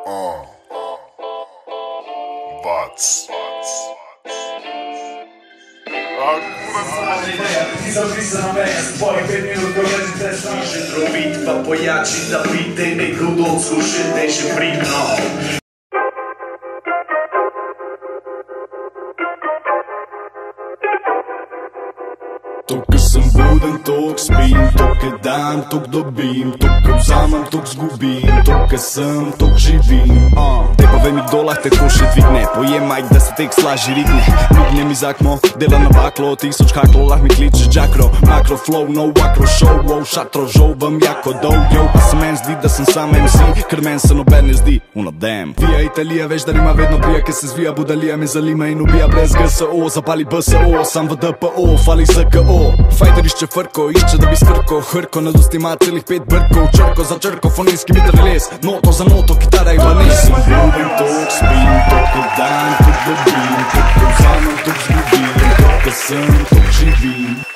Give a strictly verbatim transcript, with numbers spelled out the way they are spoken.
Uh. Bac. Ti sono visto una mess, poi per minuto che ti testa Šetrovit pa pojači da pite neko docku še teže primno. Tok sem buden, tok spim, tok dam, tok dobim, tok vzamem, tok zgubim, tok sem, tok živim. Dej povej mi, kdo lahko tako še dvigne, pojem majk, da se tek slaži rigne. Migne mi zakmo, dela na baklo, tisoč haklo, lah mi kliče džakro. Makro flow, no akro show, wow, šatro žov, vam jako dol, yo. Pa se men zdi, da sem sam em si, ker men se noben ne zdi, uno damn. Vija Italija, veš, da rima vedno prija, ke se zvija, budalija me zalima in ubija brez G S O. Zapali B S O, sam v D P O, fali Z K O. Fajter išče frko, išče da bi skrko, hrko, na dosti ima celih pet brkov, črko za črko, fonetski mitrales, noto za noto, kitara i banes. Sem buden, tok spim, tok dan, tok dobim, tok vzamem, tok zgubim, tok sem, tok živim.